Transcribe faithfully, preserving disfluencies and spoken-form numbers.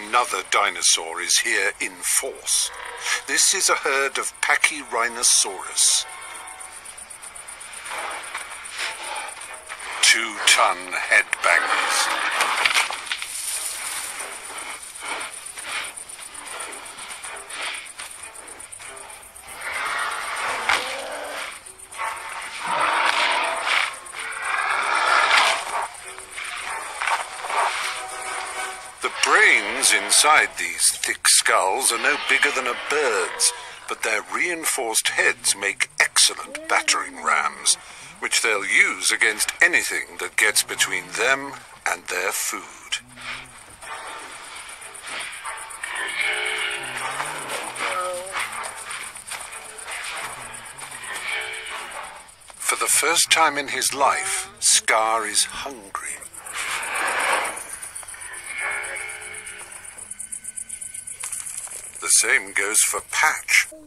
Another dinosaur is here in force. This is a herd of Pachyrhinosaurus. Two-ton headbangers. The brains inside these thick skulls are no bigger than a bird's, but their reinforced heads make excellent battering rams, which they'll use against anything that gets between them and their food. For the first time in his life, Scar is hungry. The same goes for Patch.